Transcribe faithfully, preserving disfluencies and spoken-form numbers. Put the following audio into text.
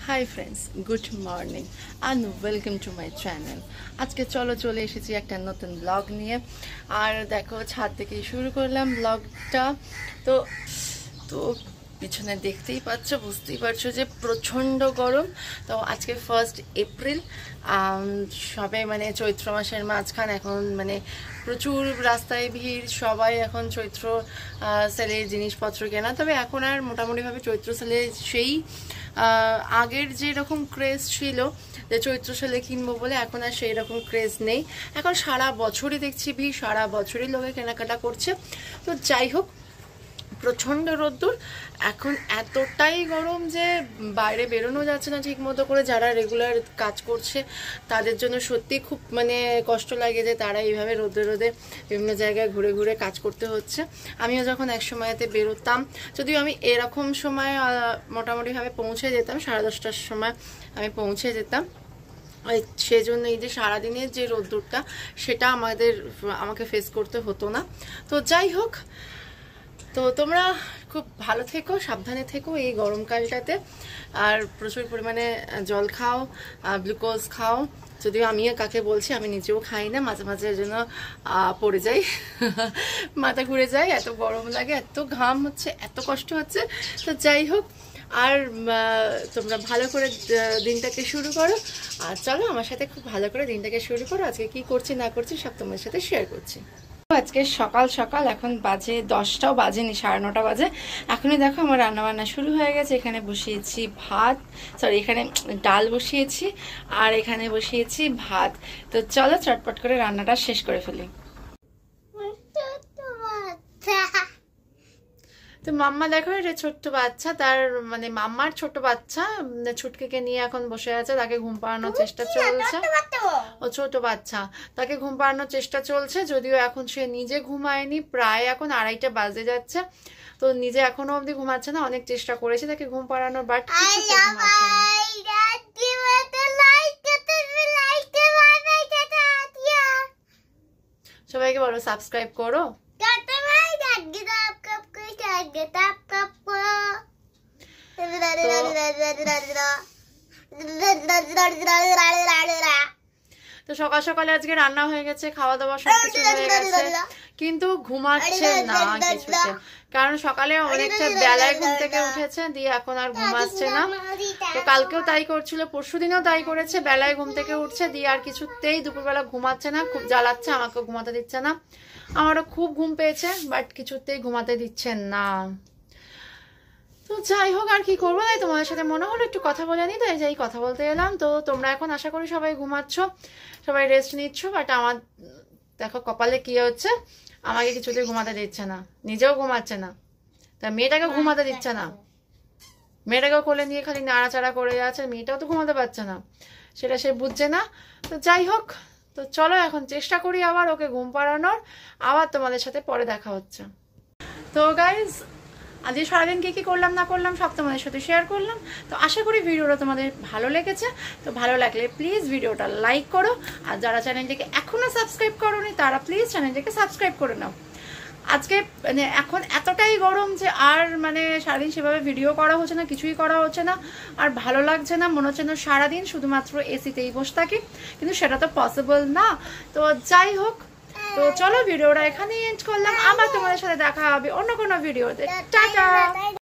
High friends, good morning and welcome to my channel. আজকে চলো চলে এসেছি একটা নতুন ব্লগ নিয়ে। আর দেখো, ছাদ থেকে শুরু করলাম ব্লগটা। তো তো পিছনে দেখতেই পাচ্ছ, বুঝতেই পারছো যে প্রচণ্ড গরম। তো আজকে ফার্স্ট এপ্রিল, সবে মানে চৈত্র মাসের মাঝখান। এখন মানে প্রচুর রাস্তায় ভিড়, সবাই এখন চৈত্র সেলের জিনিসপত্র কেনা। তবে এখন আর মোটামুটিভাবে চৈত্র সেলে সেই আগের যেরকম ক্রেজ ছিল যে চৈত্র সেলে কিনবো বলে, এখন আর সেই রকম ক্রেজ নেই। এখন সারা বছরই দেখছি ভিড়, সারা বছরই লোকে কেনাকাটা করছে। তো যাই হোক, প্রচণ্ড রোদ্দুর, এখন এতটাই গরম যে বাইরে বেরোনো যাচ্ছে না ঠিক মতো করে। যারা রেগুলার কাজ করছে তাদের জন্য সত্যি খুব মানে কষ্ট লাগে যে তারা এইভাবে রোদে রোদে বিভিন্ন জায়গায় ঘুরে ঘুরে কাজ করতে হচ্ছে। আমিও যখন এক সময়তে বেরোতাম, যদিও আমি এরকম সময় মোটামুটিভাবে পৌঁছে যেতাম, সাড়ে দশটার সময় আমি পৌঁছে যেতাম। সেজন্য এই যে সারাদিনের যে রোদ্দুরটা, সেটা আমাদের আমাকে ফেস করতে হতো না। তো যাই হোক, তো তোমরা খুব ভালো থেকো, সাবধানে থেকো এই গরমকালটাতে। আর প্রচুর পরিমাণে জল খাও, গ্লুকোজ খাও। যদিও আমিও কাকে বলছি, আমি নিজেও খাই না, মাঝে মাঝে এর জন্য পড়ে যাই, মাথা ঘুরে যায়, এত গরম লাগে, এত ঘাম হচ্ছে, এত কষ্ট হচ্ছে। তো যাই হোক, আর তোমরা ভালো করে দিনটাকে শুরু করো। আর চলো আমার সাথে খুব ভালো করে দিনটাকে শুরু করো। আজকে কি করছি না করছি সব তোমার সাথে শেয়ার করছি। আজকে সকাল সকাল, এখন বাজে দশটাও বাজেনি, সাড়ে নটা বাজে। এখনই দেখো আমার রান্না বান্না শুরু হয়ে গেছে। এখানে বসিয়েছি ভাত, সরি এখানে ডাল বসিয়েছি, আর এখানে বসিয়েছি ভাত। তো চলো চটপট করে রান্নাটা শেষ করে ফেলি। তো মাম্মা দেখো, এটা ছোট্ট বাচ্চা, তার মানে মাম্মার ছোট বাচ্চা ছুটকিকে নিয়ে এখন বসে আছে, তাকে ঘুম পাড়ানোর চেষ্টা চলছে। ও ছোট বাচ্চা, তাকে ঘুম পাড়ানোর চেষ্টা চলছে। যদিও এখন সে নিজে ঘুমায়নি, প্রায় এখন আড়াইটা বাজে যাচ্ছে, তো নিজে এখনো অবধি ঘুমাচ্ছে না। অনেক চেষ্টা করেছে তাকে ঘুম পাড়ানোর, বাট সবাইকে বলো সাবস্ক্রাইব করো। তো সকাল সকালে আজকে রান্না হয়ে গেছে, খাওয়া দাওয়া সবকিছু হয়ে গেছে, কিন্তু ঘুমাচ্ছে না কিছুতে। কারণ সকালে অনেকটা বেলায় ঘুম থেকে উঠেছে, দিয়ে এখন আর ঘুমাচ্ছে না। তো কালকেও তাই করছিল, পরশু দিনও তাই করেছে, বেলায় ঘুম থেকে উঠছে, দিয়ে আর কিছুতেই দুপুরবেলা ঘুমাচ্ছে না। খুব জ্বালাচ্ছে, আমাকে ঘুমাতে দিচ্ছে না। আমারও খুব ঘুম পেয়েছে, বাট কিছুতেই ঘুমাতে দিচ্ছে না। তো যাই হোক, আর কি করবো, তাই তোমাদের সাথে মনে হলো একটু কথা বলে নি, তাই যাই কথা বলতে এলাম। তো তোমরা এখন আশা করি সবাই ঘুমাচ্ছ, সবাই রেস্ট নিচ্ছ, বাট আমার দেখো কপালে কি হচ্ছে, আমাকে কিছুতেই ঘুমাতে দিচ্ছে না, নিজেও ঘুমাচ্ছে না, তা মেয়েটাকে ঘুমাতে দিচ্ছে না। মেয়েটাকেও কোলে নিয়ে খালি নাড়াচাড়া করে যাচ্ছে, মেয়েটাও তো ঘুমাতে পারছে না, সেটা সে বুঝছে না। তো যাই হোক, তো চলো এখন চেষ্টা করি আবার ওকে ঘুম পাড়ানোর। আবার তোমাদের সাথে পরে দেখা হচ্ছে। তো গাইজ, আজকে সারাদিন কী কী করলাম না করলাম সব তোমাদের সাথে শেয়ার করলাম। তো আশা করি ভিডিওটা তোমাদের ভালো লেগেছে। তো ভালো লাগলে প্লিজ ভিডিওটা লাইক করো, আর যারা চ্যানেলটিকে এখনও সাবস্ক্রাইব করোনি তারা প্লিজ চ্যানেলটিকে সাবস্ক্রাইব করে নাও। আজকে মানে এখন এতটাই গরম যে আর মানে সারাদিন সেভাবে ভিডিও করা হচ্ছে না, কিছুই করা হচ্ছে না, আর ভালো লাগছে না, মনে হচ্ছে না সারাদিন শুধুমাত্র এসিতেই বসে থাকি, কিন্তু সেটা তো পসিবল না। তো যাই হোক, তো চলো ভিডিওটা এখানেই এন্ড করলাম। আবার তোমাদের সাথে দেখা হবে অন্য কোনো ভিডিওতে। টাটা।